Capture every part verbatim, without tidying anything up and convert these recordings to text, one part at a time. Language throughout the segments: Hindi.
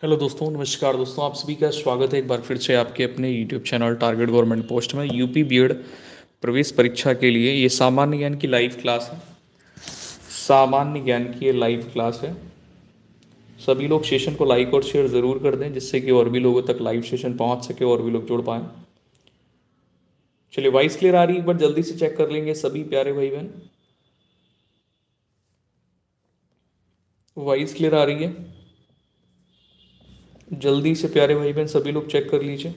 हेलो दोस्तों, नमस्कार दोस्तों। आप सभी का स्वागत है एक बार फिर से आपके अपने YouTube channel target government post में। यूपी बीएड प्रवेश परीक्षा के लिए ये सामान्य ज्ञान की लाइव क्लास है। सामान्य ज्ञान की ये लाइव क्लास है। सभी लोग सेशन को लाइक और शेयर ज़रूर कर दें, जिससे कि और भी लोगों तक लाइव सेशन पहुंच सके और भी लोग जुड़ पाएँ। चलिए, वॉइस क्लियर आ रही है? एक बार जल्दी से चेक कर लेंगे सभी प्यारे भाई बहन। वॉइस क्लियर आ रही है? जल्दी से प्यारे भाई बहन सभी लोग चेक कर लीजिए।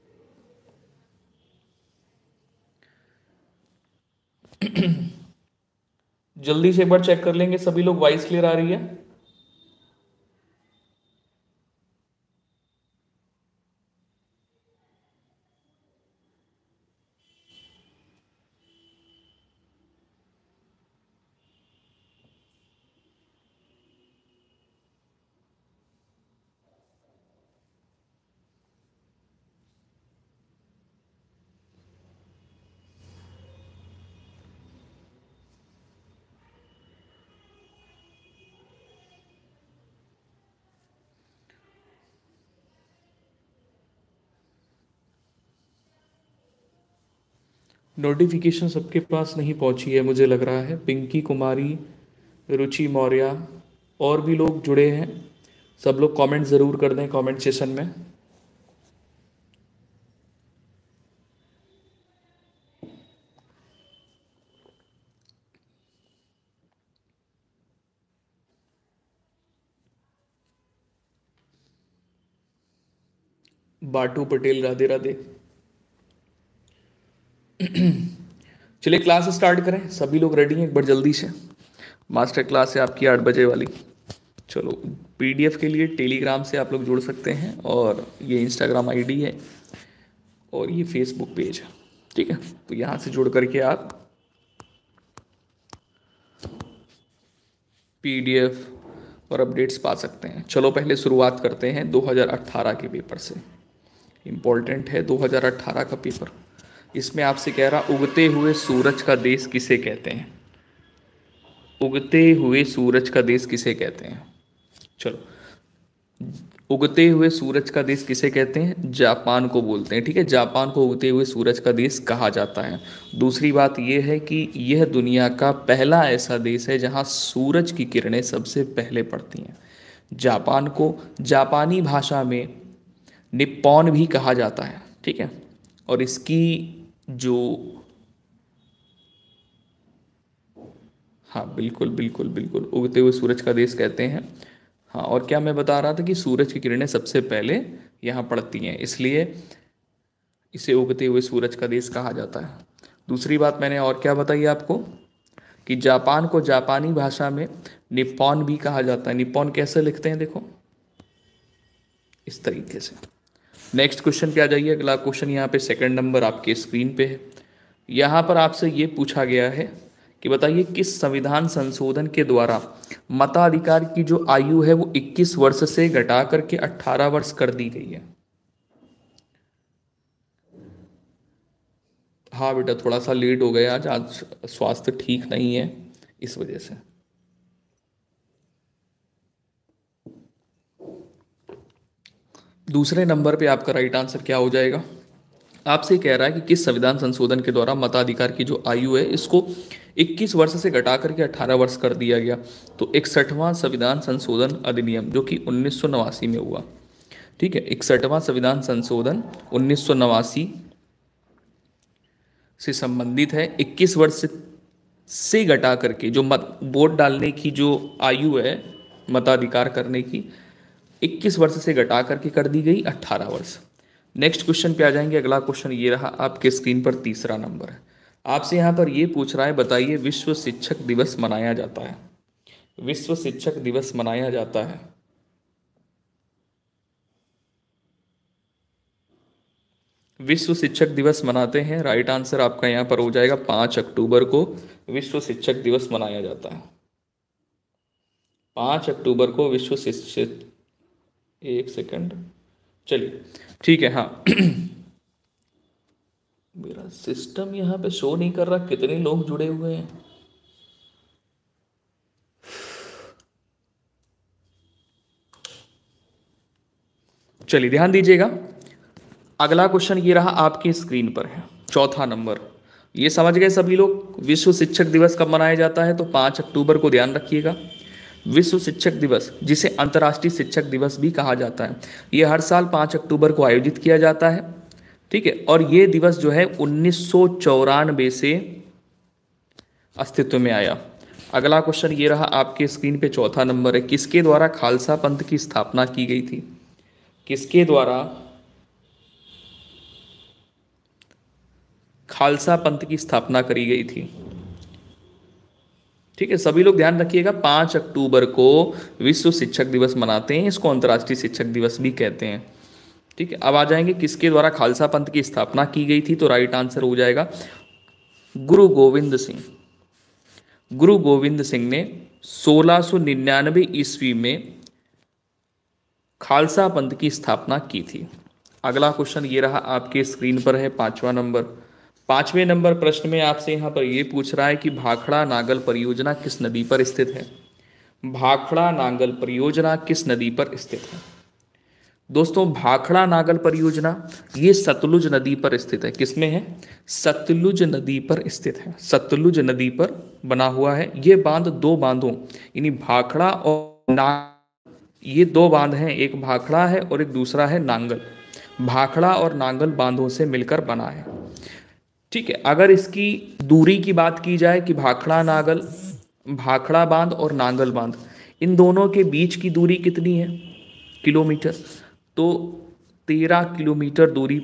जल्दी से एक बार चेक कर लेंगे सभी लोग, वॉइस क्लियर आ रही है? नोटिफिकेशन सबके पास नहीं पहुंची है मुझे लग रहा है। पिंकी कुमारी, रुचि मौर्य और भी लोग जुड़े हैं। सब लोग कमेंट ज़रूर कर दें कमेंट सेशन में। बाटू पटेल, राधे राधे। चलिए क्लास स्टार्ट करें। सभी लोग रेडी हैं? एक बार जल्दी से। मास्टर क्लास है आपकी आठ बजे वाली। चलो, पीडीएफ के लिए टेलीग्राम से आप लोग जुड़ सकते हैं, और ये इंस्टाग्राम आईडी है और ये फेसबुक पेज है। ठीक है, तो यहाँ से जुड़ करके आप पीडीएफ और अपडेट्स पा सकते हैं। चलो पहले शुरुआत करते हैं दो हज़ार अठारह के पेपर से। इम्पोर्टेंट है दो हज़ार अठारह का पेपर। इसमें आपसे कह रहा, उगते हुए सूरज का देश किसे कहते हैं? उगते हुए सूरज का देश किसे कहते हैं? चलो, उगते हुए सूरज का देश किसे कहते हैं? जापान को बोलते हैं। ठीक है, जापान को उगते हुए सूरज का देश कहा जाता है। दूसरी बात यह है कि यह दुनिया का पहला ऐसा देश है जहां सूरज की किरणें सबसे पहले पड़ती हैं। जापान को जापानी भाषा में निप्पॉन भी कहा जाता है। ठीक है, और इसकी जो, हाँ बिल्कुल बिल्कुल बिल्कुल, उगते हुए सूरज का देश कहते हैं। हाँ, और क्या मैं बता रहा था कि सूरज की किरणें सबसे पहले यहाँ पड़ती हैं, इसलिए इसे उगते हुए सूरज का देश कहा जाता है। दूसरी बात मैंने और क्या बताई आपको, कि जापान को जापानी भाषा में निप्पॉन भी कहा जाता है। निप्पॉन कैसे लिखते हैं देखो, इस तरीके से। नेक्स्ट क्वेश्चन पे आ जाइए। अगला क्वेश्चन यहाँ पे सेकंड नंबर आपके स्क्रीन पे है। यहाँ पर आपसे ये पूछा गया है कि बताइए किस संविधान संशोधन के द्वारा मताधिकार की जो आयु है वो इक्कीस वर्ष से घटा करके अठारह वर्ष कर दी गई है। हाँ बेटा, थोड़ा सा लेट हो गया आज आज स्वास्थ्य ठीक नहीं है, इस वजह से। दूसरे नंबर पे आपका राइट आंसर क्या हो जाएगा? आपसे कह रहा है कि किस संविधान संशोधन के द्वारा मताधिकार की जो आयु है इसको इक्कीस वर्ष से घटा करके अठारह वर्ष कर दिया गया। तो इकसठवां संविधान संशोधन अधिनियम, जो कि उन्नीस सौ नवासी में हुआ। ठीक है, इकसठवां संविधान संशोधन उन्नीस सौ नवासी से संबंधित है। इक्कीस वर्ष से घटा करके जो मत वोट डालने की जो आयु है मताधिकार करने की, इक्कीस वर्ष से घटा करके कर दी गई अट्ठारह वर्ष। नेक्स्ट क्वेश्चन पे आ जाएंगे। अगला क्वेश्चन ये रहा आपके स्क्रीन पर, तीसरा नंबर है। आपसे यहाँ पर ये पूछ रहा है, बताइए विश्व शिक्षक दिवस मनाया जाता है। विश्व शिक्षक दिवस मनाया जाता है विश्व शिक्षक दिवस मनाते हैं। राइट आंसर आपका यहाँ पर हो जाएगा पाँच अक्टूबर को विश्व शिक्षक दिवस मनाया जाता है। पाँच अक्टूबर को विश्व शिक्षक, एक सेकंड, चलिए ठीक है। हाँ मेरा सिस्टम यहाँ पे शो नहीं कर रहा कितने लोग जुड़े हुए हैं। चलिए ध्यान दीजिएगा, अगला क्वेश्चन ये रहा आपके स्क्रीन पर है, चौथा नंबर। ये समझ गए सभी लोग, विश्व शिक्षक दिवस कब मनाया जाता है? तो पाँच अक्टूबर को, ध्यान रखिएगा। विश्व शिक्षक दिवस, जिसे अंतर्राष्ट्रीय शिक्षक दिवस भी कहा जाता है, ये हर साल पाँच अक्टूबर को आयोजित किया जाता है, ठीक है। और ये दिवस जो है उन्नीस सौ चौरानवे से अस्तित्व में आया। अगला क्वेश्चन ये रहा आपके स्क्रीन पे, चौथा नंबर है, किसके द्वारा खालसा पंथ की स्थापना की गई थी? किसके द्वारा खालसा पंथ की स्थापना करी गई थी? ठीक है, सभी लोग ध्यान रखिएगा, पाँच अक्टूबर को विश्व शिक्षक दिवस मनाते हैं, इसको अंतर्राष्ट्रीय शिक्षक दिवस भी कहते हैं, ठीक है। अब आ जाएंगे किसके द्वारा खालसा पंथ की स्थापना की गई थी, तो राइट आंसर हो जाएगा गुरु गोविंद सिंह। गुरु गोविंद सिंह ने सोलह सौ निन्यानवे ईस्वी में खालसा पंथ की स्थापना की थी। अगला क्वेश्चन ये रहा आपके स्क्रीन पर है, पांचवा नंबर। पांचवें नंबर प्रश्न में आपसे यहाँ पर ये पूछ रहा है कि भाखड़ा नागल परियोजना किस नदी पर स्थित है? भाखड़ा नागल परियोजना किस नदी पर स्थित है? दोस्तों, भाखड़ा नागल परियोजना ये सतलुज नदी पर स्थित है। किसमें है? सतलुज नदी पर स्थित है, सतलुज नदी पर बना हुआ है। ये बांध दो बांधों यानी भाखड़ा और नागल, ये दो बांध हैं, एक भाखड़ा है और एक दूसरा है नांगल। भाखड़ा और नांगल बांधों से मिलकर बना है, ठीक है। अगर इसकी दूरी की बात की जाए कि भाखड़ा नागल, भाखड़ा बांध और नांगल बांध, इन दोनों के बीच की दूरी कितनी है? किलोमीटर, तो तेरह किलोमीटर दूरी,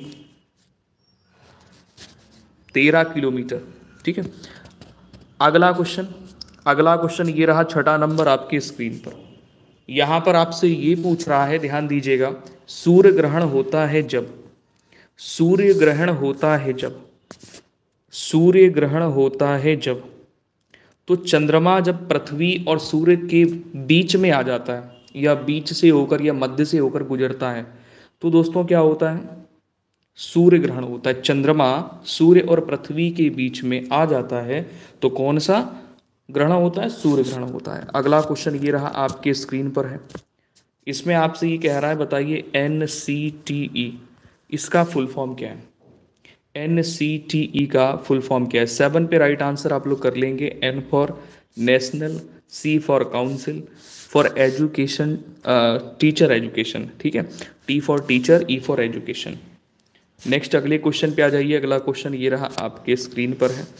तेरह किलोमीटर, ठीक है। अगला क्वेश्चन, अगला क्वेश्चन ये रहा छठा नंबर आपके स्क्रीन पर। यहां पर आपसे ये पूछ रहा है, ध्यान दीजिएगा, सूर्य ग्रहण होता है जब, सूर्य ग्रहण होता है जब, सूर्य ग्रहण होता है जब, तो चंद्रमा जब पृथ्वी और सूर्य के बीच में आ जाता है, या बीच से होकर या मध्य से होकर गुजरता है, तो दोस्तों क्या होता है? सूर्य ग्रहण होता है। चंद्रमा सूर्य और पृथ्वी के बीच में आ जाता है तो कौन सा ग्रहण होता है? सूर्य ग्रहण होता है। अगला क्वेश्चन ये रहा आपके स्क्रीन पर है, इसमें आपसे ये कह रहा है, बताइए एन सी टी ई, इसका फुल फॉर्म क्या है? एन सी टी ई का फुल फॉर्म क्या है? सेवन पे राइट आंसर आप लोग कर लेंगे। N for national, C for council, for education, teacher education, ठीक है, T for teacher, E for education. Next अगले क्वेश्चन पे आ जाइए। अगला क्वेश्चन ये रहा आपके स्क्रीन पर है,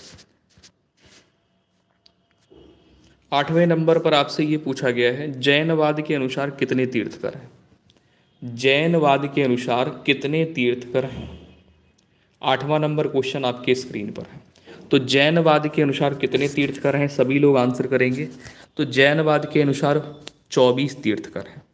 आठवें नंबर पर आपसे ये पूछा गया है, जैनवाद के अनुसार कितने तीर्थकर हैं? जैनवाद के अनुसार कितने तीर्थकर हैं? आठवां नंबर क्वेश्चन आपके स्क्रीन पर है। तो जैनवाद के अनुसार कितने तीर्थकर हैं? सभी लोग आंसर करेंगे। तो जैनवाद के अनुसार चौबीस तीर्थकर हैं,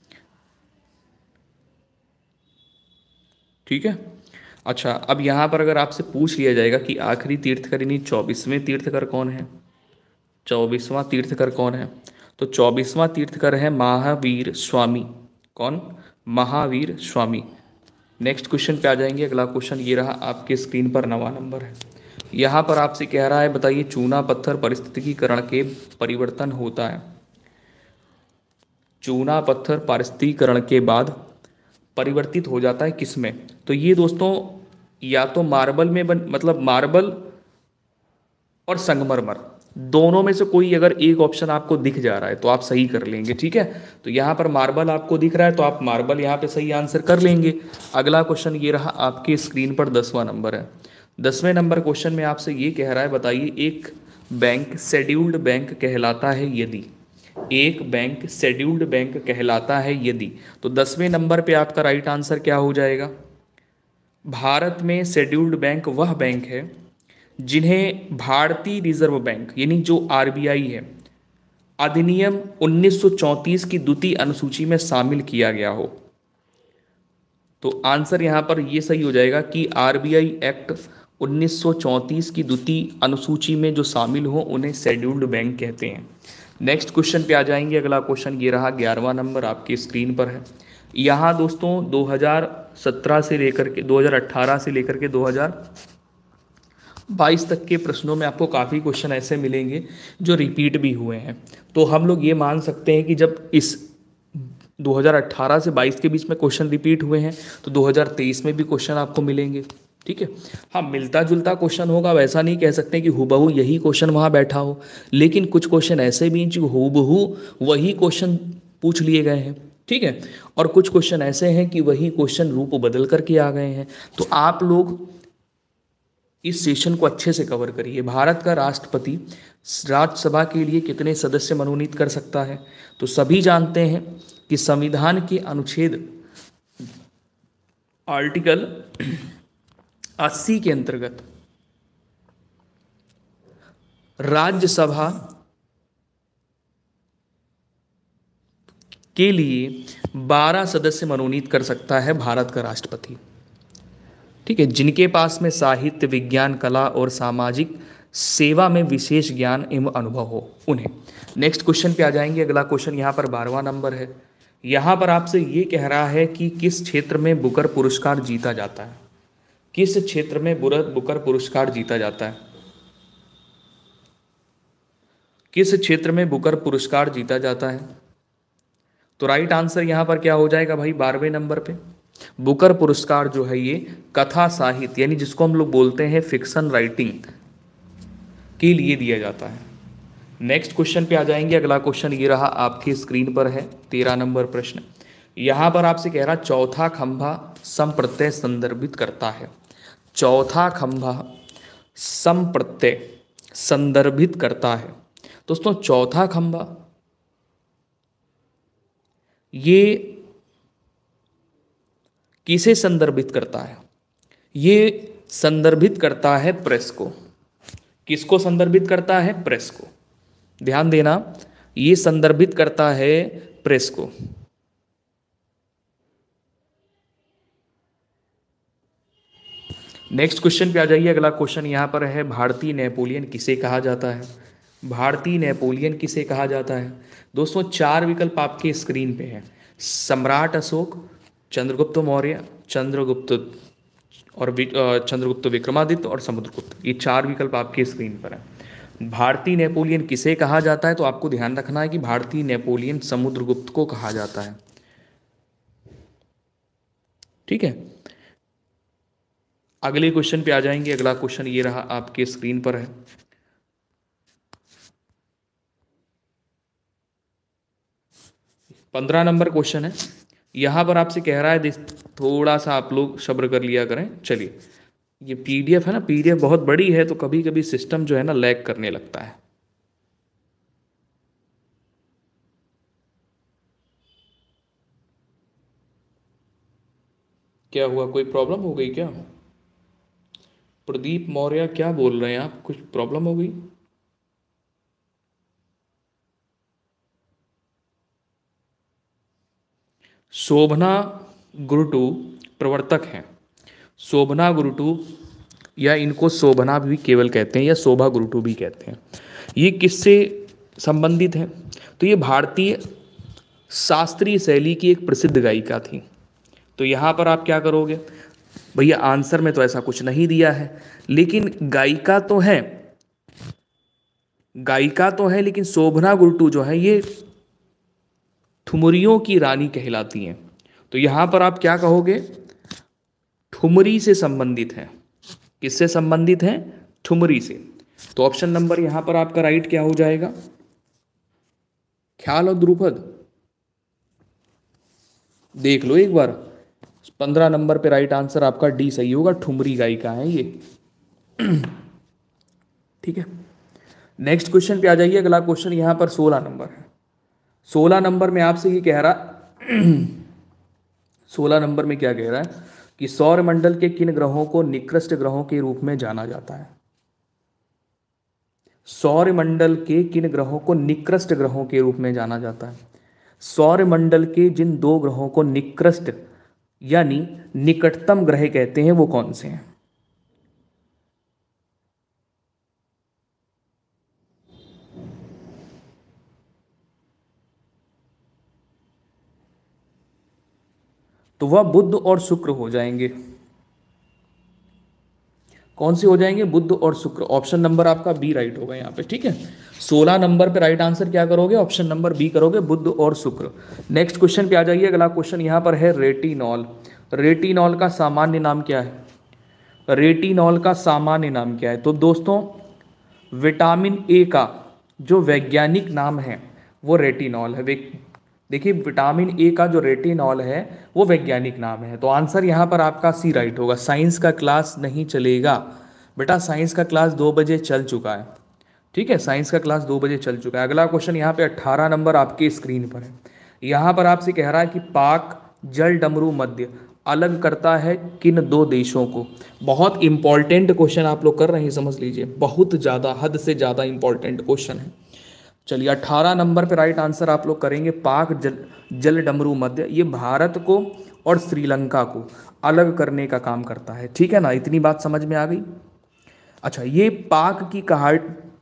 ठीक है। अच्छा, अब यहाँ पर अगर आपसे पूछ लिया जाएगा कि आखिरी तीर्थकर यानी चौबीसवें तीर्थकर कौन है, चौबीसवां तीर्थकर कौन है, तो चौबीसवां तीर्थकर है महावीर स्वामी। कौन? महावीर स्वामी। नेक्स्ट क्वेश्चन पे आ जाएंगे। अगला क्वेश्चन ये रहा आपके स्क्रीन पर, नवा नंबर है। यहाँ पर आपसे कह रहा है, बताइए चूना पत्थर पारिस्थितिकीकरण के परिवर्तन होता है, चूना पत्थर पारिस्थितिकीकरण के बाद परिवर्तित हो जाता है किसमें? तो ये दोस्तों या तो मार्बल में बन, मतलब मार्बल और संगमरमर, दोनों में से कोई अगर एक ऑप्शन आपको दिख जा रहा है तो आप सही कर लेंगे, ठीक है। तो यहाँ पर मार्बल आपको दिख रहा है तो आप मार्बल यहाँ पे सही आंसर कर लेंगे। अगला क्वेश्चन ये रहा आपके स्क्रीन पर, दसवां नंबर है। दसवें नंबर क्वेश्चन में आपसे ये कह रहा है, बताइए एक बैंक शेड्यूल्ड बैंक कहलाता है यदि, एक बैंक शेड्यूल्ड बैंक कहलाता है यदि, तो दसवें नंबर पे आपका राइट आंसर क्या हो जाएगा? भारत में शेड्यूल्ड बैंक वह बैंक है जिन्हें भारतीय रिजर्व बैंक यानी जो आर बी आई है, अधिनियम उन्नीस सौ चौंतीस की द्वितीय अनुसूची में शामिल किया गया हो। तो आंसर यहाँ पर ये सही हो जाएगा कि आर बी आई एक्ट उन्नीस सौ चौंतीस की द्वितीय अनुसूची में जो शामिल हो उन्हें शेड्यूल्ड बैंक कहते हैं। नेक्स्ट क्वेश्चन पे आ जाएंगे। अगला क्वेश्चन ये रहा, ग्यारहवां नंबर आपकी स्क्रीन पर है। यहाँ दोस्तों दो हज़ार सत्रह से लेकर के दो हज़ार अठारह से लेकर के दो हज़ार बाईस तक के प्रश्नों में आपको काफ़ी क्वेश्चन ऐसे मिलेंगे जो रिपीट भी हुए हैं। तो हम लोग ये मान सकते हैं कि जब इस दो हज़ार अठारह से बाईस के बीच में क्वेश्चन रिपीट हुए हैं, तो दो हज़ार तेईस में भी क्वेश्चन आपको मिलेंगे। ठीक है, हाँ मिलता जुलता क्वेश्चन होगा, वैसा नहीं कह सकते कि हूबहू यही क्वेश्चन वहाँ बैठा हो, लेकिन कुछ क्वेश्चन ऐसे भी हैं जो हूबहू वही क्वेश्चन पूछ लिए गए हैं। ठीक है, और कुछ क्वेश्चन ऐसे हैं कि वही क्वेश्चन रूप बदल करके आ गए हैं। तो आप लोग इस सेशन को अच्छे से कवर करिए। भारत का राष्ट्रपति राज्यसभा के लिए कितने सदस्य मनोनीत कर सकता है? तो सभी जानते हैं कि संविधान के अनुच्छेद आर्टिकल अस्सी के अंतर्गत राज्यसभा के लिए बारह सदस्य मनोनीत कर सकता है भारत का राष्ट्रपति। ठीक है, जिनके पास में साहित्य, विज्ञान, कला और सामाजिक सेवा में विशेष ज्ञान एवं अनुभव हो उन्हें। नेक्स्ट क्वेश्चन पे आ जाएंगे। अगला क्वेश्चन यहाँ पर बारहवां नंबर है। यहाँ पर आपसे ये कह रहा है कि किस क्षेत्र में बुकर पुरस्कार जीता जाता है? किस क्षेत्र में बुकर पुरस्कार जीता जाता है? किस क्षेत्र में बुकर पुरस्कार जीता जाता है? तो राइट आंसर यहाँ पर क्या हो जाएगा भाई? बारहवें नंबर पे बुकर पुरस्कार जो है ये कथा साहित्य, यानी जिसको हम लोग बोलते हैं फिक्शन राइटिंग, के लिए दिया जाता है। नेक्स्ट क्वेश्चन पे आ जाएंगे। अगला क्वेश्चन ये रहा, आपकी स्क्रीन पर है, तेरह नंबर प्रश्न। यहाँ पर आपसे कह रहा चौथा खंभा संप्रत्यय संदर्भित करता है। चौथा खंभा संप्रत्यय संदर्भित करता है। दोस्तों चौथा खंभा ये किसे संदर्भित करता है? ये संदर्भित करता है प्रेस को। किसको संदर्भित करता है? प्रेस को। ध्यान देना, ये संदर्भित करता है प्रेस को। नेक्स्ट क्वेश्चन पे आ जाइए। अगला क्वेश्चन यहां पर है, भारतीय नेपोलियन किसे कहा जाता है? भारतीय नेपोलियन किसे कहा जाता है? दोस्तों चार विकल्प आपके स्क्रीन पे हैं। सम्राट अशोक, चंद्रगुप्त मौर्य, चंद्रगुप्त और चंद्रगुप्त विक्रमादित्य और समुद्रगुप्त, ये चार विकल्प आपके स्क्रीन पर है। भारतीय नेपोलियन किसे कहा जाता है? तो आपको ध्यान रखना है कि भारतीय नेपोलियन समुद्रगुप्त को कहा जाता है। ठीक है, अगले क्वेश्चन पे आ जाएंगे। अगला क्वेश्चन ये रहा, आपके स्क्रीन पर है। पंद्रह नंबर क्वेश्चन है। यहाँ पर आपसे कह रहा है, थोड़ा सा आप लोग सब्र कर लिया करें। चलिए, ये पीडीएफ है ना, पीडीएफ बहुत बड़ी है तो कभी कभी सिस्टम जो है ना लैग करने लगता है। क्या हुआ, कोई प्रॉब्लम हो गई क्या? प्रदीप मौर्य क्या बोल रहे हैं आप? कुछ प्रॉब्लम हो गई? शोभना गुरुटू प्रवर्तक हैं। शोभना गुरुटू, या इनको शोभना भी केवल कहते हैं या शोभा गुरुटू भी कहते हैं। ये किससे संबंधित है? तो ये भारतीय शास्त्रीय शैली की एक प्रसिद्ध गायिका थी। तो यहाँ पर आप क्या करोगे भैया? आंसर में तो ऐसा कुछ नहीं दिया है, लेकिन गायिका तो है, गायिका तो है, लेकिन शोभना गुरुटू जो है ये ठुमरियों की रानी कहलाती हैं। तो यहाँ पर आप क्या कहोगे? ठुमरी से संबंधित है। किससे संबंधित है? ठुमरी से। तो ऑप्शन नंबर यहाँ पर आपका राइट क्या हो जाएगा? ख्याल और द्रुपद। देख लो एक बार, पंद्रह नंबर पे राइट आंसर आपका डी सही होगा, ठुमरी गायिका है ये। ठीक है, नेक्स्ट क्वेश्चन पे आ जाइए। अगला क्वेश्चन यहाँ पर सोलह नंबर है। सोलह नंबर में आपसे ये कह रहा सोलह नंबर में क्या कह रहा है कि सौरमंडल के किन ग्रहों को निकृष्ट ग्रहों के रूप में जाना जाता है? सौरमंडल के किन ग्रहों को निकृष्ट ग्रहों के रूप में जाना जाता है? सौरमंडल के जिन दो ग्रहों को निकृष्ट यानी निकटतम ग्रह कहते हैं वो कौन से हैं? तो वह बुध और शुक्र हो जाएंगे। कौन से हो जाएंगे, बुध और शुक्र। ऑप्शन नंबर आपका बी राइट होगा यहाँ पे, ठीक है। सोलह नंबर पे राइट आंसर क्या करोगे, ऑप्शन नंबर बी करोगे, बुध और शुक्र। नेक्स्ट क्वेश्चन पे आ जाइए। अगला क्वेश्चन यहाँ पर है रेटिनॉल। रेटिनॉल का सामान्य नाम क्या है, रेटिनॉल का सामान्य नाम क्या है। तो दोस्तों विटामिन ए का जो वैज्ञानिक नाम है वो रेटिनॉल है। देखिए विटामिन ए का जो रेटिनॉल है वो वैज्ञानिक नाम है। तो आंसर यहाँ पर आपका सी राइट होगा। साइंस का क्लास नहीं चलेगा बेटा, साइंस का क्लास दो बजे चल चुका है, ठीक है, साइंस का क्लास दो बजे चल चुका है। अगला क्वेश्चन यहाँ पे अट्ठारह नंबर आपके स्क्रीन पर है। यहाँ पर आपसे कह रहा है कि पाक जल डमरू मध्य अलग करता है किन दो देशों को। बहुत इंपॉर्टेंट क्वेश्चन आप लोग कर रहे हैं, समझ लीजिए, बहुत ज़्यादा, हद से ज़्यादा इंपॉर्टेंट क्वेश्चन है। चलिए अट्ठारह नंबर पे राइट आंसर आप लोग करेंगे पाक जल जल डमरू मध्य। ये भारत को और श्रीलंका को अलग करने का काम करता है, ठीक है ना, इतनी बात समझ में आ गई। अच्छा, ये पाक की कहाड़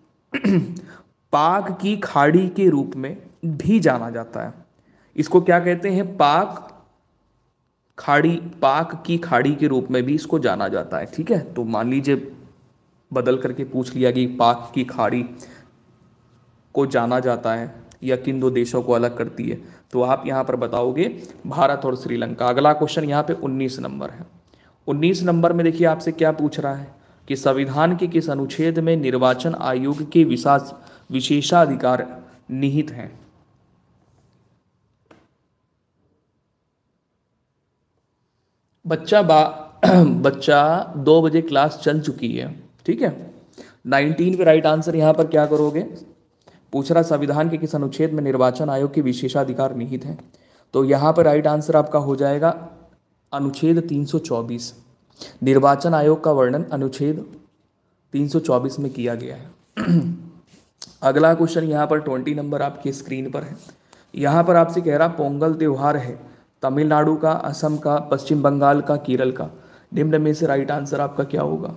पाक की खाड़ी के रूप में भी जाना जाता है। इसको क्या कहते हैं, पाक खाड़ी, पाक की खाड़ी के रूप में भी इसको जाना जाता है, ठीक है। तो मान लीजिए बदल करके पूछ लिया कि पाक की खाड़ी को जाना जाता है या किन दो देशों को अलग करती है, तो आप यहाँ पर बताओगे भारत और श्रीलंका। अगला क्वेश्चन यहाँ पे उन्नीस नंबर है। उन्नीस नंबर में देखिए आपसे क्या पूछ रहा है कि संविधान के किस अनुच्छेद में निर्वाचन आयोग के विशेष विशेषाधिकार निहित हैं। बच्चा बा बच्चा दो बजे क्लास चल चुकी है, ठीक है। नाइनटीन पे राइट आंसर यहाँ पर क्या करोगे, पूछ रहा संविधान के किस अनुच्छेद में निर्वाचन आयोग के विशेषाधिकार निहित हैं। तो यहाँ पर राइट आंसर आपका हो जाएगा अनुच्छेद तीन सौ चौबीस। निर्वाचन आयोग का वर्णन अनुच्छेद तीन सौ चौबीस में किया गया है। अगला क्वेश्चन यहाँ पर ट्वेंटी नंबर आपकी स्क्रीन पर है। यहाँ पर आपसे कह रहा पोंगल त्यौहार है तमिलनाडु का, असम का, पश्चिम बंगाल का, केरल का। निम्न में से राइट आंसर आपका क्या होगा।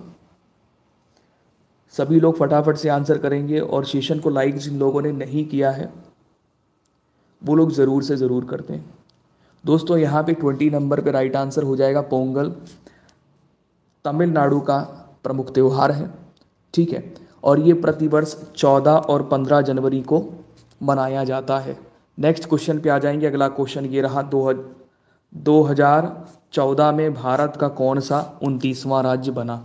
सभी लोग फटाफट से आंसर करेंगे और सेशन को लाइक जिन लोगों ने नहीं किया है वो लोग ज़रूर से ज़रूर करते हैं। दोस्तों यहाँ पे ट्वेंटी नंबर पे राइट आंसर हो जाएगा पोंगल, तमिलनाडु का प्रमुख त्यौहार है, ठीक है। और ये प्रतिवर्ष चौदह और पंद्रह जनवरी को मनाया जाता है। नेक्स्ट क्वेश्चन पे आ जाएंगे। अगला क्वेश्चन ये रहा, दो दो हजार चौदह में भारत का कौन सा उनतीसवां राज्य बना।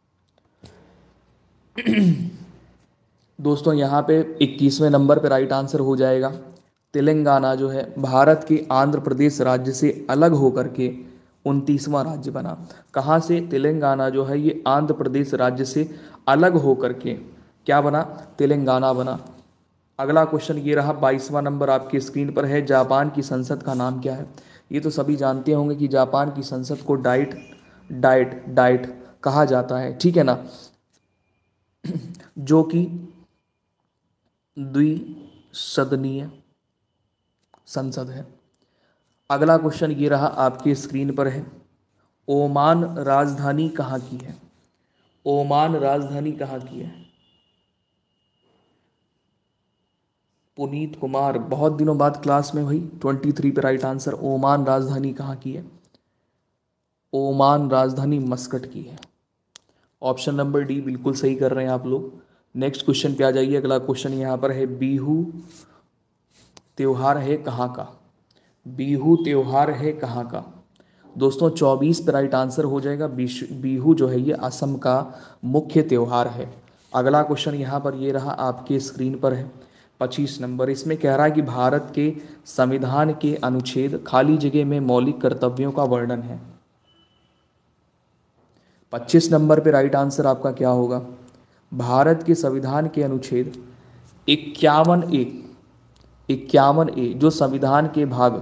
दोस्तों यहाँ पे इक्कीसवें नंबर पे राइट आंसर हो जाएगा तेलंगाना जो है भारत के आंध्र प्रदेश राज्य से अलग होकर के उनतीसवां राज्य बना। कहाँ से, तेलंगाना जो है ये आंध्र प्रदेश राज्य से अलग होकर के क्या बना, तेलंगाना बना। अगला क्वेश्चन ये रहा, बाईसवां नंबर आपकी स्क्रीन पर है। जापान की संसद का नाम क्या है। ये तो सभी जानते होंगे कि जापान की संसद को डाइट डाइट डाइट कहा जाता है, ठीक है ना, जो कि द्विसदनीय संसद है। अगला क्वेश्चन ये रहा आपकी स्क्रीन पर है, ओमान राजधानी कहाँ की है। ओमान राजधानी कहाँ की है। पुनीत कुमार, बहुत दिनों बाद क्लास में भाई, ट्वेंटी थ्री पे राइट आंसर। ओमान राजधानी कहाँ की है। ओमान राजधानी मस्कट की है। ऑप्शन नंबर डी बिल्कुल सही कर रहे हैं आप लोग। नेक्स्ट क्वेश्चन पे आ जाइए। अगला क्वेश्चन यहाँ पर है, बिहू त्योहार है कहाँ का। बिहू त्योहार है कहाँ का। दोस्तों चौबीस पे राइट आंसर हो जाएगा। बिहू जो है ये असम का मुख्य त्योहार है। अगला क्वेश्चन यहाँ पर ये रहा आपके स्क्रीन पर है, पच्चीस नंबर। इसमें कह रहा है कि भारत के संविधान के अनुच्छेद खाली जगह में मौलिक कर्तव्यों का वर्णन है। पच्चीस नंबर पे राइट आंसर आपका क्या होगा। भारत के संविधान के अनुच्छेद इक्यावन ए इक्यावन ए जो संविधान के भाग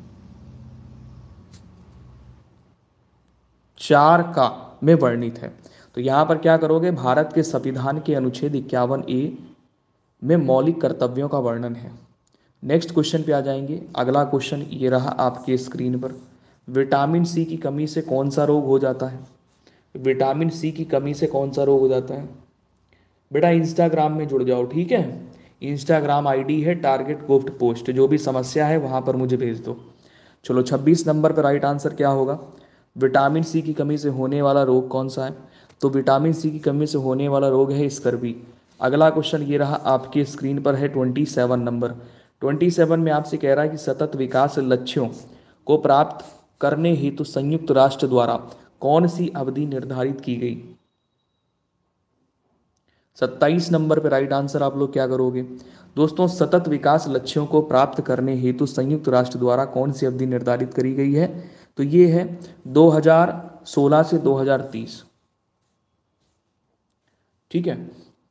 चार का में वर्णित है। तो यहाँ पर क्या करोगे, भारत के संविधान के अनुच्छेद इक्यावन ए में मौलिक कर्तव्यों का वर्णन है। नेक्स्ट क्वेश्चन पे आ जाएंगे। अगला क्वेश्चन ये रहा आपके स्क्रीन पर, विटामिन सी की कमी से कौन सा रोग हो जाता है। विटामिन सी की कमी से कौन सा रोग हो जाता है। बेटा इंस्टाग्राम में जुड़ जाओ, ठीक है। इंस्टाग्राम आईडी है टारगेट गिफ्ट पोस्ट, जो भी समस्या है वहाँ पर मुझे भेज दो। चलो छब्बीस नंबर पर राइट आंसर क्या होगा, विटामिन सी की कमी से होने वाला रोग कौन सा है। तो विटामिन सी की कमी से होने वाला रोग है स्कर्वी। अगला क्वेश्चन ये रहा आपके स्क्रीन पर है twenty seven number. Twenty seven में आपसे कह रहा है कि सतत विकास लक्ष्यों को प्राप्त करने हेतु संयुक्त राष्ट्र द्वारा कौन सी अवधि निर्धारित की गई। सत्ताईस नंबर पे राइट आंसर आप लोग क्या करोगे दोस्तों, सतत विकास लक्ष्यों को प्राप्त करने हेतु संयुक्त राष्ट्र द्वारा कौन सी अवधि निर्धारित करी गई है, तो ये है दो हज़ार सोलह से दो हज़ार तीस। ठीक है,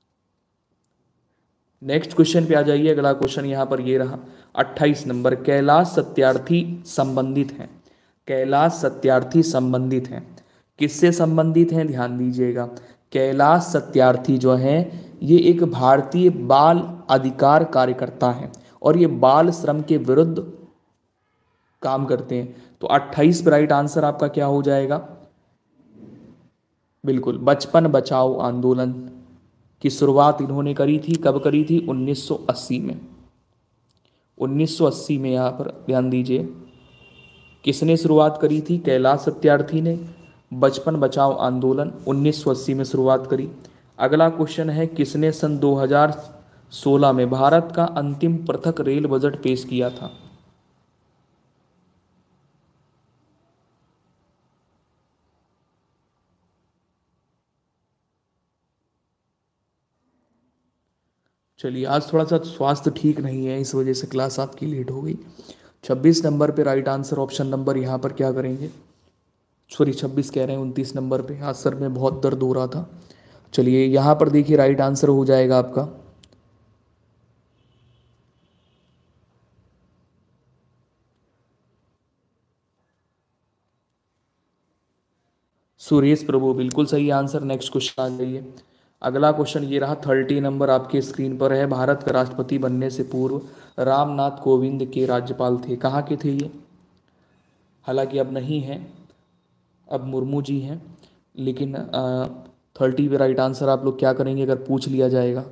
नेक्स्ट क्वेश्चन पे आ जाइए। अगला क्वेश्चन यहां पर ये रहा अट्ठाईस नंबर। कैलाश सत्यार्थी संबंधित हैं, कैलाश सत्यार्थी संबंधित हैं, किससे संबंधित हैं ध्यान दीजिएगा। कैलाश सत्यार्थी जो हैं ये एक भारतीय बाल अधिकार कार्यकर्ता हैं और ये बाल श्रम के विरुद्ध काम करते हैं। तो अट्ठाईस पे राइट आंसर आपका क्या हो जाएगा, बिल्कुल बचपन बचाओ आंदोलन की शुरुआत इन्होंने करी थी। कब करी थी, उन्नीस सौ अस्सी में। उन्नीस सौ अस्सी में यहाँ पर ध्यान दीजिए किसने शुरुआत करी थी, कैलाश सत्यार्थी ने बचपन बचाओ आंदोलन उन्नीस सौ अस्सी में शुरुआत करी। अगला क्वेश्चन है किसने सन दो हज़ार सोलह में भारत का अंतिम पृथक रेल बजट पेश किया था। चलिए, आज थोड़ा सा स्वास्थ्य ठीक नहीं है, इस वजह से क्लास आपकी लेट हो गई। छब्बीस नंबर पे राइट आंसर ऑप्शन नंबर यहाँ पर क्या करेंगे, सॉरी छब्बीस कह रहे हैं, उनतीस नंबर पे। आज सर में बहुत दर्द हो रहा था। चलिए यहाँ पर देखिए राइट आंसर हो जाएगा आपका सुरेश प्रभु, बिल्कुल सही आंसर। नेक्स्ट क्वेश्चन आ जाइए। अगला क्वेश्चन ये रहा थर्टी नंबर आपके स्क्रीन पर है। भारत का राष्ट्रपति बनने से पूर्व रामनाथ कोविंद के राज्यपाल थे, कहाँ के थे ये, हालांकि अब नहीं हैं, अब मुर्मू जी हैं। लेकिन थर्टी पे राइट आंसर आप लोग क्या करेंगे अगर पूछ लिया जाएगा।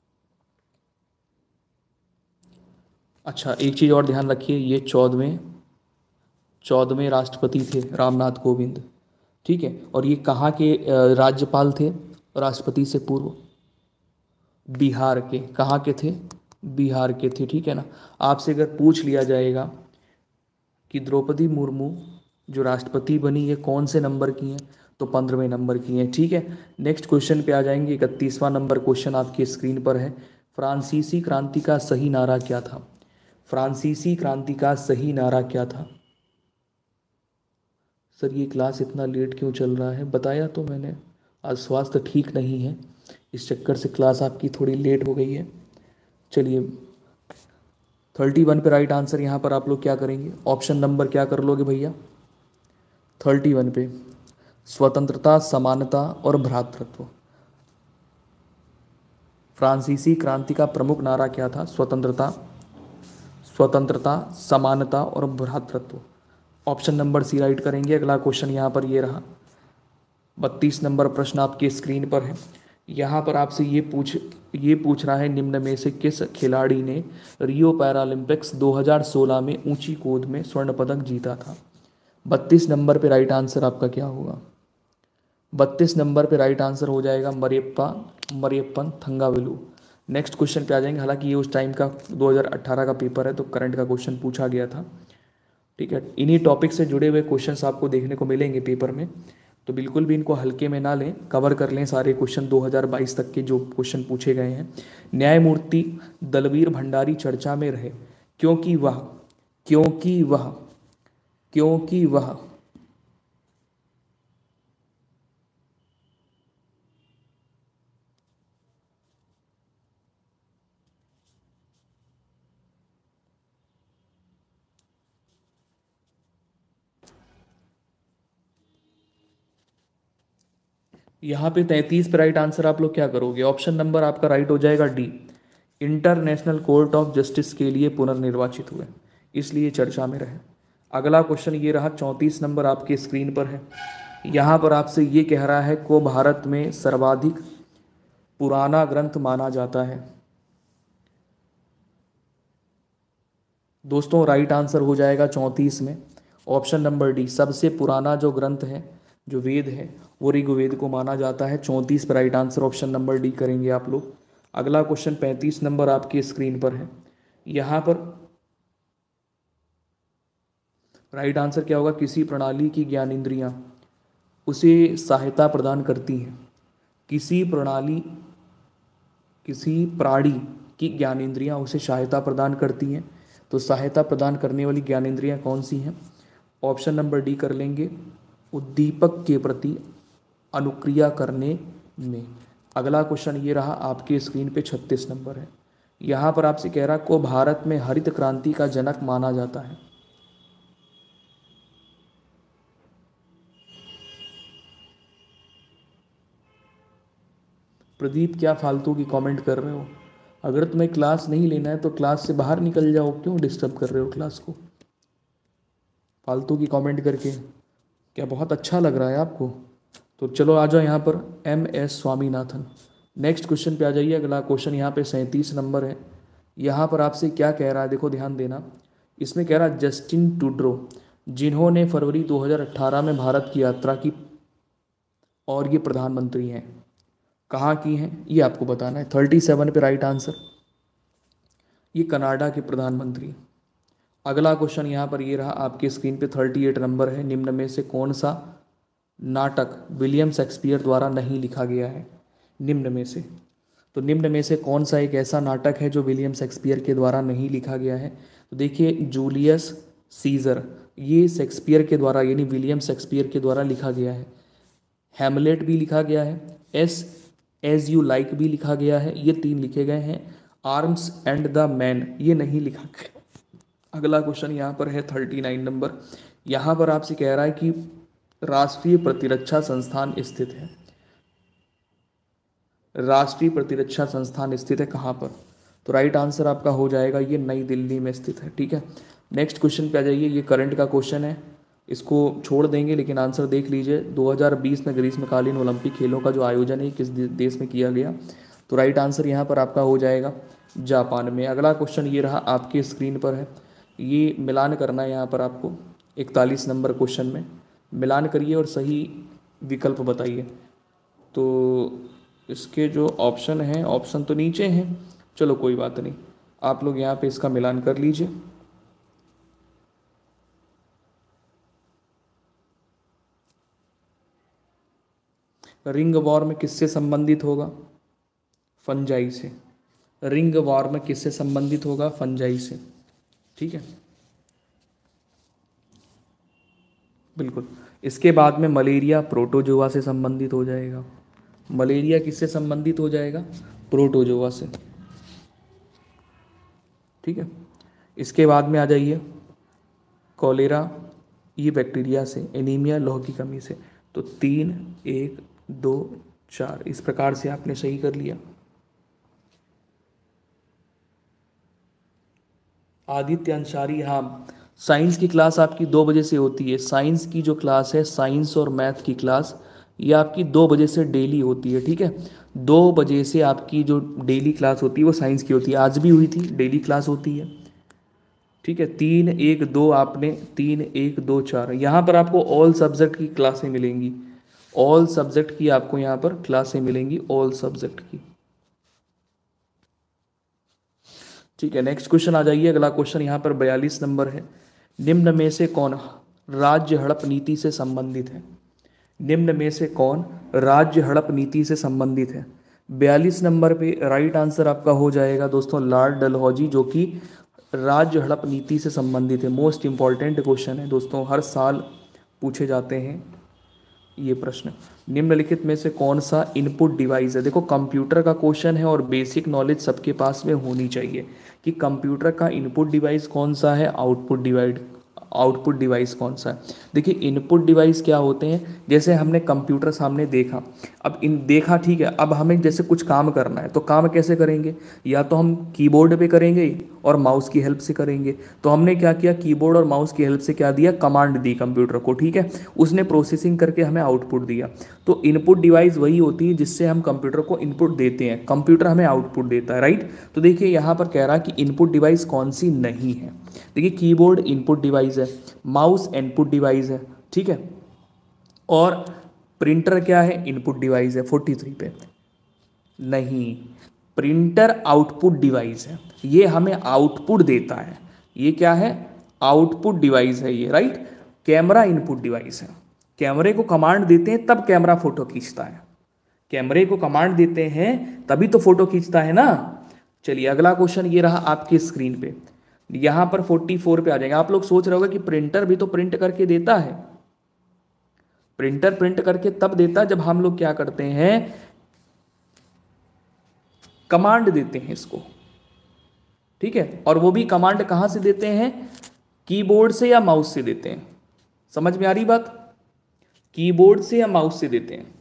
अच्छा, एक चीज़ और ध्यान रखिए, ये चौदहवें चौदहवें राष्ट्रपति थे रामनाथ कोविंद। ठीक है, और ये कहाँ के अ, राज्यपाल थे राष्ट्रपति से पूर्व, बिहार के। कहाँ के थे, बिहार के थे। ठीक है ना, आपसे अगर पूछ लिया जाएगा कि द्रौपदी मुर्मू जो राष्ट्रपति बनी ये कौन से नंबर की हैं, तो पंद्रहवें नंबर की हैं। ठीक है, नेक्स्ट क्वेश्चन पे आ जाएंगे। इकतीसवां नंबर क्वेश्चन आपकी स्क्रीन पर है। फ्रांसीसी क्रांति का सही नारा क्या था, फ्रांसीसी क्रांति का सही नारा क्या था। सर ये क्लास इतना लेट क्यों चल रहा है, बताया तो मैंने, आज स्वास्थ्य ठीक नहीं है, इस चक्कर से क्लास आपकी थोड़ी लेट हो गई है। चलिए थर्टी वन पे राइट आंसर यहाँ पर आप लोग क्या करेंगे, ऑप्शन नंबर क्या कर लोगे भैया, थर्टी वन पे स्वतंत्रता, समानता और भ्रातृत्व। फ्रांसीसी क्रांति का प्रमुख नारा क्या था, स्वतंत्रता, स्वतंत्रता, समानता और भ्रातृत्व। ऑप्शन नंबर सी राइट करेंगे। अगला क्वेश्चन यहाँ पर ये रहा बत्तीस नंबर प्रश्न आपके स्क्रीन पर है। यहाँ पर आपसे ये पूछ ये पूछ रहा है निम्न में से किस खिलाड़ी ने रियो पैरालंपिक्स दो हज़ार सोलह में ऊंची कूद में स्वर्ण पदक जीता था। बत्तीस नंबर पे राइट आंसर आपका क्या होगा, बत्तीस नंबर पे राइट आंसर हो जाएगा मरियप्पा मरियप्पन थंगावेलु। नेक्स्ट क्वेश्चन पे आ जाएंगे। हालांकि ये उस टाइम का दो हज़ार अठारह का पेपर है तो करंट का क्वेश्चन पूछा गया था। ठीक है, इन्हीं टॉपिक से जुड़े हुए क्वेश्चंस आपको देखने को मिलेंगे पेपर में, तो बिल्कुल भी इनको हल्के में ना लें, कवर कर लें सारे क्वेश्चन दो हज़ार बाईस तक के जो क्वेश्चन पूछे गए हैं। न्यायमूर्ति दलवीर भंडारी चर्चा में रहे क्योंकि वह क्योंकि वह क्योंकि वह यहाँ पे तैंतीस पे राइट आंसर आप लोग क्या करोगे, ऑप्शन नंबर आपका राइट हो जाएगा D, International Court of Justice के लिए पुनर्निर्वाचित हुए, इसलिए चर्चा में रहे। अगला क्वेश्चन ये रहा चौंतीस नंबर आपके स्क्रीन पर है। यहाँ पर आपसे ये कह रहा है को भारत में सर्वाधिक पुराना ग्रंथ माना जाता है। दोस्तों राइट आंसर हो जाएगा चौंतीस में ऑप्शन नंबर डी, सबसे पुराना जो ग्रंथ है जो वेद है वो ऋग्वेद को माना जाता है। चौंतीस पर right answer option number D करेंगे आप लोग। अगला क्वेश्चन पैंतीस नंबर आपकी स्क्रीन पर है। यहाँ पर राइट आंसर क्या होगा? किसी प्रणाली की ज्ञानेंद्रियाँ उसे सहायता प्रदान करती हैं। किसी प्रणाली किसी प्राणी की ज्ञानेंद्रियाँ उसे सहायता प्रदान करती हैं। तो सहायता प्रदान करने वाली ज्ञानेंद्रियाँ कौन सी हैं? ऑप्शन नंबर डी कर लेंगे, उद्दीपक के प्रति अनुक्रिया करने में। अगला क्वेश्चन ये रहा आपके स्क्रीन पे छत्तीस नंबर है। यहाँ पर आपसे कह रहा को भारत में हरित क्रांति का जनक माना जाता है। प्रदीप क्या फालतू की कमेंट कर रहे हो? अगर तुम्हें क्लास नहीं लेना है तो क्लास से बाहर निकल जाओ, क्यों डिस्टर्ब कर रहे हो क्लास को फालतू की कमेंट करके? क्या बहुत अच्छा लग रहा है आपको? तो चलो आ जाओ यहाँ पर M S Swaminathan. Next question पे आ जाइए। अगला क्वेश्चन यहाँ पे सैंतीस नंबर है। यहाँ पर आपसे क्या कह रहा है, देखो ध्यान देना। इसमें कह रहा है जस्टिन ट्रूडो जिन्होंने फरवरी दो हज़ार अठारह में भारत की यात्रा की और ये प्रधानमंत्री हैं, कहाँ की हैं ये आपको बताना है। थर्टी सेवन पे राइट आंसर, ये कनाडा के प्रधानमंत्री। अगला क्वेश्चन यहाँ पर ये रहा आपके स्क्रीन पे थर्टी एट नंबर है। निम्न में से कौन सा नाटक विलियम शेक्सपियर द्वारा नहीं लिखा गया है? निम्न में से, तो निम्न में से कौन सा एक ऐसा नाटक है जो विलियम शेक्सपियर के द्वारा नहीं लिखा गया है? तो देखिए जूलियस सीजर, ये शेक्सपियर के द्वारा यानी विलियम शेक्सपियर के द्वारा लिखा गया है। हैमलेट भी लिखा गया है, एस एज यू लाइक भी लिखा गया है, ये तीन लिखे गए हैं। आर्म्स एंड द मैन ये नहीं लिखा गया। अगला क्वेश्चन यहाँ पर है थर्टी नाइन नंबर। यहाँ पर आपसे कह रहा है कि राष्ट्रीय प्रतिरक्षा संस्थान स्थित है। राष्ट्रीय प्रतिरक्षा संस्थान स्थित है कहाँ पर? तो राइट आंसर आपका हो जाएगा ये नई दिल्ली में स्थित है। ठीक है, नेक्स्ट क्वेश्चन पे आ जाइए। ये करंट का क्वेश्चन है, इसको छोड़ देंगे लेकिन आंसर देख लीजिए। दो हज़ार बीस में ग्रीष्मकालीन ओलंपिक खेलों का जो आयोजन है किस देश में किया गया? तो राइट आंसर यहाँ पर आपका हो जाएगा जापान में। अगला क्वेश्चन ये रहा आपके स्क्रीन पर है, ये मिलान करना है यहाँ पर आपको। इकतालीस नंबर क्वेश्चन में मिलान करिए और सही विकल्प बताइए। तो इसके जो ऑप्शन हैं, ऑप्शन तो नीचे हैं, चलो कोई बात नहीं, आप लोग यहाँ पे इसका मिलान कर लीजिए। रिंग वॉर्म किससे संबंधित होगा? फंजाई से। रिंग वॉर्म किससे संबंधित होगा? फंजाई से। ठीक है, बिल्कुल। इसके बाद में मलेरिया प्रोटोजोआ से संबंधित हो जाएगा। मलेरिया किससे संबंधित हो जाएगा? प्रोटोजोआ से। ठीक है, इसके बाद में आ जाइए कॉलेरा, ये बैक्टीरिया से। एनीमिया लौह की कमी से। तो तीन, एक, दो, चार, इस प्रकार से आपने सही कर लिया। आदित्य अंसारी, हाँ, साइंस की क्लास आपकी दो बजे से होती है। साइंस की जो क्लास है, साइंस और मैथ की क्लास, ये आपकी दो बजे से डेली होती है। ठीक है, दो बजे से आपकी जो डेली क्लास होती है वो साइंस की होती है। आज भी हुई थी, डेली क्लास होती है। ठीक है, तीन, एक, दो, आपने तीन, एक, दो, चार, यहाँ पर आपको ऑल सब्जेक्ट की क्लासें मिलेंगी। ऑल सब्जेक्ट की आपको यहाँ पर क्लासें मिलेंगी, ऑल सब्जेक्ट की। ठीक है, नेक्स्ट क्वेश्चन आ जाइए। अगला क्वेश्चन यहाँ पर बयालीस नंबर है। निम्न में से कौन राज्य हड़प नीति से संबंधित है? निम्न में से कौन राज्य हड़प नीति से संबंधित है? बयालीस नंबर पे राइट आंसर आपका हो जाएगा दोस्तों लॉर्ड डलहौजी, जो कि राज्य हड़प नीति से संबंधित है। मोस्ट इंपॉर्टेंट क्वेश्चन है दोस्तों, हर साल पूछे जाते हैं ये प्रश्न। निम्नलिखित में से कौन सा इनपुट डिवाइस है? देखो कंप्यूटर का क्वेश्चन है और बेसिक नॉलेज सबके पास में होनी चाहिए कि कंप्यूटर का इनपुट डिवाइस कौन सा है, आउटपुट डिवाइड आउटपुट डिवाइस कौन सा है। देखिए इनपुट डिवाइस क्या होते हैं, जैसे हमने कंप्यूटर सामने देखा, अब इन देखा ठीक है, अब हमें जैसे कुछ काम करना है तो काम कैसे करेंगे? या तो हम कीबोर्ड पे करेंगे और माउस की हेल्प से करेंगे। तो हमने क्या किया, कीबोर्ड और माउस की हेल्प से क्या दिया, कमांड दी कंप्यूटर को। ठीक है, उसने प्रोसेसिंग करके हमें आउटपुट दिया। तो इनपुट डिवाइस वही होती है जिससे हम कंप्यूटर को इनपुट देते हैं, कंप्यूटर हमें आउटपुट देता है, राइट। तो देखिए यहाँ पर कह रहा है कि इनपुट डिवाइस कौन सी नहीं है। देखिए कीबोर्ड इनपुट डिवाइस है, माउस इनपुट डिवाइस है, ठीक है, और प्रिंटर क्या है, इनपुट डिवाइस है फोर्टी थ्री पे। नहीं, प्रिंटर आउटपुट डिवाइस है, ये हमें आउटपुट देता है। ये क्या है, आउटपुट डिवाइस है ये, राइट। कैमरा इनपुट डिवाइस है, कैमरे को कमांड देते हैं तब कैमरा फोटो खींचता है, कैमरे को कमांड देते हैं तभी तो फोटो खींचता है ना। चलिए अगला क्वेश्चन ये रहा आपकी स्क्रीन पे, यहाँ पर फोर्टी फोर पे आ जाएंगे। आप लोग सोच रहे होगा कि प्रिंटर भी तो प्रिंट करके देता है, प्रिंटर प्रिंट करके तब देता जब हम लोग क्या करते हैं, कमांड देते हैं इसको, ठीक है। और वो भी कमांड कहां से देते हैं, कीबोर्ड से या माउस से देते हैं। समझ में आ रही बात, कीबोर्ड से या माउस से देते हैं।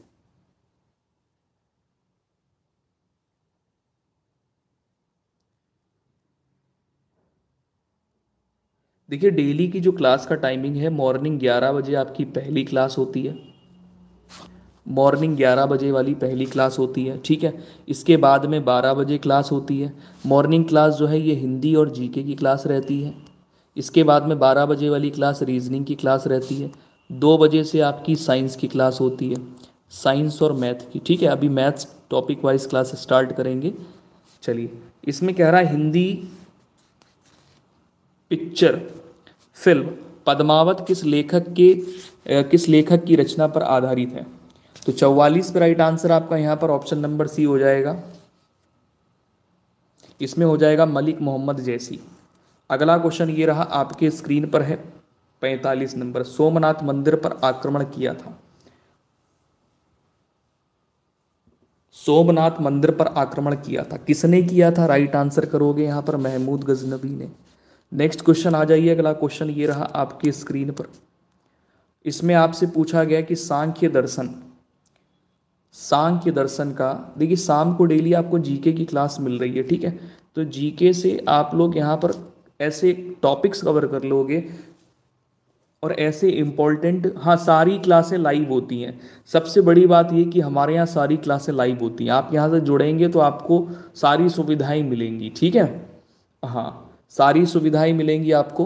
देखिए डेली की जो क्लास का टाइमिंग है, मॉर्निंग ग्यारह बजे आपकी पहली क्लास होती है, मॉर्निंग ग्यारह बजे वाली पहली क्लास होती है, ठीक है। इसके बाद में बारह बजे क्लास होती है। मॉर्निंग क्लास जो है ये हिंदी और जीके की क्लास रहती है। इसके बाद में बारह बजे वाली क्लास रीजनिंग की क्लास रहती है। दो बजे से आपकी साइंस की क्लास होती है, साइंस और मैथ की, ठीक है। अभी maths topic wise class start करेंगे। चलिए इसमें कह रहा है हिंदी पिक्चर फिल्म पद्मावत किस लेखक के अ, किस लेखक की रचना पर आधारित है। तो चौवालीस पे राइट आंसर आपका यहाँ पर ऑप्शन नंबर सी हो जाएगा, इसमें हो जाएगा मलिक मोहम्मद जैसी। अगला क्वेश्चन ये रहा आपके स्क्रीन पर है, पैंतालीस नंबर, सोमनाथ मंदिर पर आक्रमण किया था, सोमनाथ मंदिर पर आक्रमण किया था, किसने किया था, राइट आंसर करोगे यहाँ पर महमूद गजनबी ने। नेक्स्ट क्वेश्चन आ जाइए, अगला क्वेश्चन ये रहा आपकी स्क्रीन पर। इसमें आपसे पूछा गया कि सांख्य दर्शन, सांख्य दर्शन का, देखिए शाम को डेली आपको जीके की क्लास मिल रही है, ठीक है। तो जीके से आप लोग यहाँ पर ऐसे टॉपिक्स कवर कर लोगे और ऐसे इम्पोर्टेंट, हाँ सारी क्लासें लाइव होती हैं। सबसे बड़ी बात ये कि हमारे यहाँ सारी क्लासें लाइव होती हैं, आप यहाँ से जुड़ेंगे तो आपको सारी सुविधाएं मिलेंगी, ठीक है। हाँ सारी सुविधाएं मिलेंगी आपको।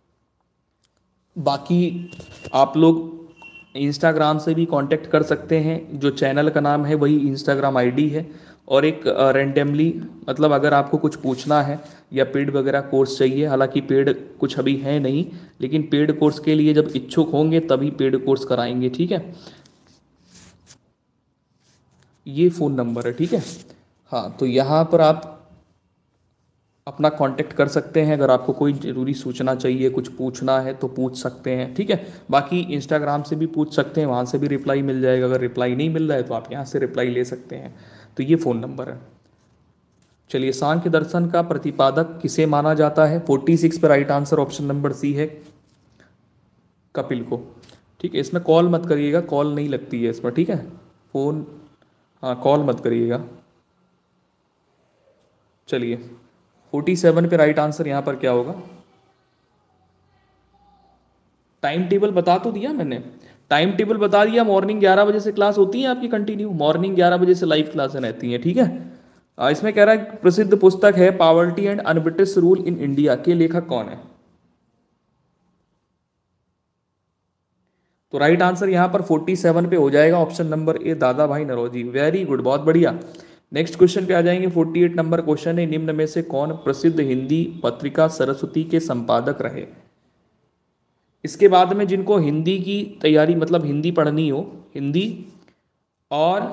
बाकी आप लोग इंस्टाग्राम से भी कांटेक्ट कर सकते हैं, जो चैनल का नाम है वही इंस्टाग्राम आईडी है। और एक रैंडमली, मतलब अगर आपको कुछ पूछना है या पेड वगैरह कोर्स चाहिए, हालांकि पेड कुछ अभी है नहीं, लेकिन पेड कोर्स के लिए जब इच्छुक होंगे तभी पेड कोर्स कराएंगे, ठीक है। ये फ़ोन नंबर है, ठीक है। हाँ तो यहाँ पर आप अपना कांटेक्ट कर सकते हैं, अगर आपको कोई ज़रूरी सूचना चाहिए, कुछ पूछना है तो पूछ सकते हैं, ठीक है। बाकी इंस्टाग्राम से भी पूछ सकते हैं, वहाँ से भी रिप्लाई मिल जाएगा। अगर रिप्लाई नहीं मिल रहा है तो आप यहाँ से रिप्लाई ले सकते हैं। तो ये फ़ोन नंबर है। चलिए सांख्य दर्शन का प्रतिपादक किसे माना जाता है, फोर्टी सिक्स पर right answer option number C है, कपिल को, ठीक है। इसमें कॉल मत करिएगा, कॉल नहीं लगती है इसमें, ठीक है। फ़ोन, हाँ कॉल मत करिएगा। चलिए फोर्टी सेवन पे राइट आंसर यहाँ पर क्या होगा, टाइम टेबल बता तो दिया मैंने, टाइम टेबल बता दिया। मॉर्निंग ग्यारह बजे से क्लास होती है आपकी कंटिन्यू, मॉर्निंग ग्यारह बजे से लाइव क्लासें रहती हैं, ठीक है। इसमें कह रहा है प्रसिद्ध पुस्तक है poverty and unBritish rule in India के लेखक कौन है। तो राइट आंसर यहाँ पर फोर्टी सेवन पे हो जाएगा ऑप्शन नंबर ए, दादा भाई नरौजी। वेरी गुड, बहुत बढ़िया। नेक्स्ट क्वेश्चन पे आ जाएंगे, फोर्टी एट नंबर क्वेश्चन है, निम्न में से कौन प्रसिद्ध हिंदी पत्रिका सरस्वती के संपादक रहे। इसके बाद में जिनको हिंदी की तैयारी, मतलब हिंदी पढ़नी हो, हिंदी और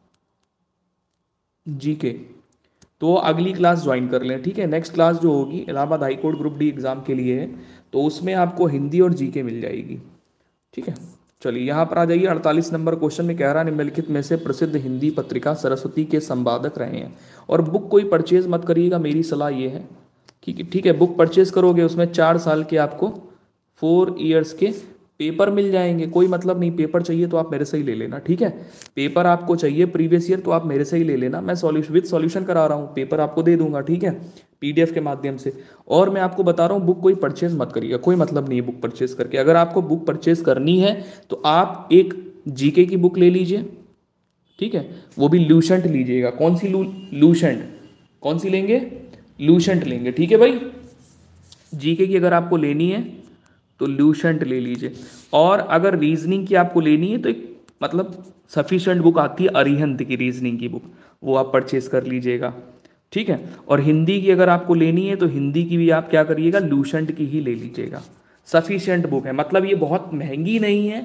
जीके, तो अगली क्लास ज्वाइन कर लें, ठीक है। नेक्स्ट क्लास जो होगी Allahabad high court group D exam के लिए है, तो उसमें आपको हिंदी और जीके मिल जाएगी, ठीक है। चलिए यहाँ पर आ जाइए, अड़तालीस नंबर क्वेश्चन में कह रहा है निम्नलिखित में से प्रसिद्ध हिंदी पत्रिका सरस्वती के संपादक रहे हैं। और बुक कोई परचेज मत करिएगा, मेरी सलाह ये है, ठीक है, ठीक है। बुक परचेज करोगे उसमें चार साल के आपको, फोर इयर्स के पेपर मिल जाएंगे, कोई मतलब नहीं। पेपर चाहिए तो आप मेरे से ही ले लेना, ठीक है। पेपर आपको चाहिए प्रीवियस ईयर तो आप मेरे से ही ले लेना, मैं सॉल्यूशन विद सॉल्यूशन करा रहा हूँ, पेपर आपको दे दूंगा, ठीक है, पीडीएफ के माध्यम से। और मैं आपको बता रहा हूँ बुक कोई परचेज मत करिएगा, कोई मतलब नहीं है बुक परचेज करके। अगर आपको बुक परचेज करनी है तो आप एक जीके की बुक ले लीजिए, ठीक है, वो भी लूसेंट लीजिएगा। कौन सी लू लूसेंट कौन सी लेंगे, लूसेंट लेंगे, ठीक है भाई। जीके की अगर आपको लेनी है तो ल्यूसेंट ले लीजिए। और अगर रीजनिंग की आपको लेनी है तो एक मतलब सफिशिएंट बुक आती है अरिहंत की रीजनिंग की बुक, वो आप परचेज कर लीजिएगा, ठीक है। और हिंदी की अगर आपको लेनी है तो हिंदी की भी आप क्या करिएगा, ल्यूसेंट की ही ले लीजिएगा, सफिशिएंट बुक है, मतलब ये बहुत महंगी नहीं है,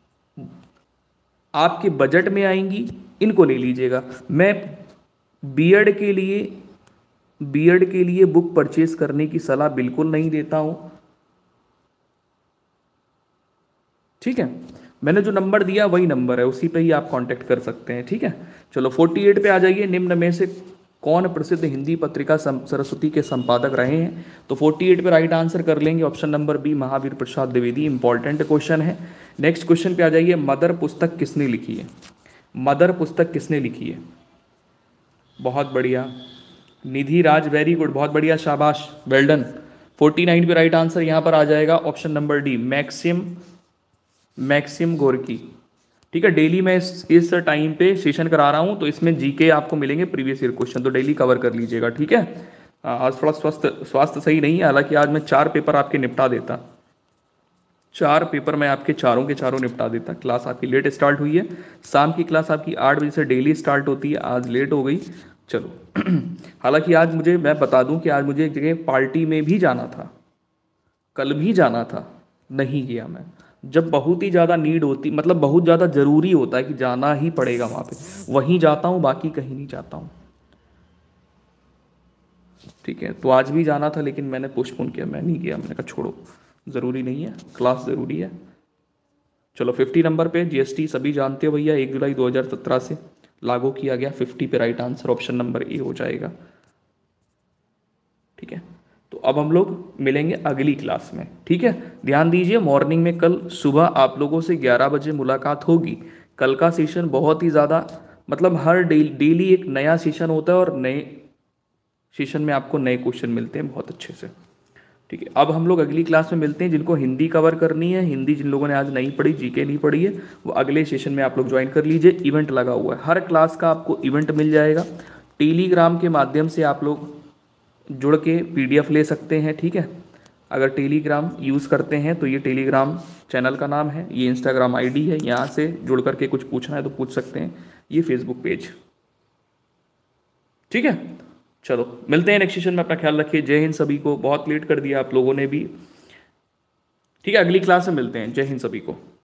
आपके बजट में आएंगी, इनको ले लीजिएगा। मैं बीएड के लिए बीएड के लिए बुक परचेज करने की सलाह बिल्कुल नहीं देता हूं, ठीक है। मैंने जो नंबर दिया वही नंबर है, उसी पे ही आप कांटेक्ट कर सकते हैं, ठीक है। चलो अड़तालीस पे आ जाइए। निम्न में से कौन प्रसिद्ध हिंदी पत्रिका सरस्वती के संपादक रहे हैं? तो अड़तालीस पे राइट आंसर कर लेंगे option number B, Mahavir Prasad Dwivedi. Important question है। नेक्स्ट क्वेश्चन पे आ जाइए। मदर पुस्तक किसने लिखी है? मदर पुस्तक किसने लिखी है? बहुत बढ़िया, निधि राज, वेरी गुड, बहुत बढ़िया, शाबाश, वेल डन। उनचास पे राइट आंसर यहाँ पर आ जाएगा option number D, Maxim Maxim Gorky, ठीक है। डेली मैं इस इस टाइम पे सेशन करा रहा हूँ, तो इसमें जीके आपको मिलेंगे, प्रीवियस ईयर क्वेश्चन, तो डेली कवर कर लीजिएगा, ठीक है। आज थोड़ा स्वस्थ स्वास्थ्य सही नहीं है, हालांकि आज मैं चार पेपर आपके निपटा देता, चार पेपर मैं आपके चारों के चारों निपटा देता। क्लास आपकी लेट स्टार्ट हुई है, शाम की क्लास आपकी आठ बजे से डेली स्टार्ट होती है, आज लेट हो गई, चलो। हालांकि आज मुझे, मैं बता दूं कि आज मुझे एक जगह पार्टी में भी जाना था, कल भी जाना था, नहीं गया मैं। जब बहुत ही ज़्यादा नीड होती, मतलब बहुत ज़्यादा ज़रूरी होता है कि जाना ही पड़ेगा वहाँ पे, वहीं जाता हूँ, बाकी कहीं नहीं जाता हूँ, ठीक है। तो आज भी जाना था लेकिन मैंने पोस्टपोन किया, मैं नहीं गया, मैंने कहा छोड़ो, ज़रूरी नहीं है, क्लास ज़रूरी है। चलो फिफ्टी नंबर पे जीएसटी सभी जानते हो भैया, एक जुलाई दो हज़ार सत्रह से लागू किया गया। फिफ्टी पे right answer option number A हो जाएगा, ठीक है। तो अब हम लोग मिलेंगे अगली क्लास में, ठीक है। ध्यान दीजिए, मॉर्निंग में कल सुबह आप लोगों से ग्यारह बजे मुलाकात होगी। कल का सेशन बहुत ही ज़्यादा, मतलब हर डे, डेली एक नया सेशन होता है और नए सेशन में आपको नए क्वेश्चन मिलते हैं बहुत अच्छे से, ठीक है। अब हम लोग अगली क्लास में मिलते हैं। जिनको हिंदी कवर करनी है, हिंदी जिन लोगों ने आज नहीं पढ़ी, जीके नहीं पढ़ी है, वो अगले सेशन में आप लोग ज्वाइन कर लीजिए। इवेंट लगा हुआ है, हर क्लास का आपको इवेंट मिल जाएगा। टेलीग्राम के माध्यम से आप लोग जुड़ के पीडीएफ ले सकते हैं, ठीक है। अगर टेलीग्राम यूज़ करते हैं तो ये टेलीग्राम चैनल का नाम है, ये इंस्टाग्राम आईडी है, यहाँ से जुड़ करके कुछ पूछना है तो पूछ सकते हैं, ये फेसबुक पेज, ठीक है। चलो मिलते हैं नेक्स्ट सेशन में, अपना ख्याल रखिए। जय हिंद सभी को, बहुत लेट कर दिया आप लोगों ने भी, ठीक है। अगली क्लास में मिलते हैं, जय हिंद सभी को।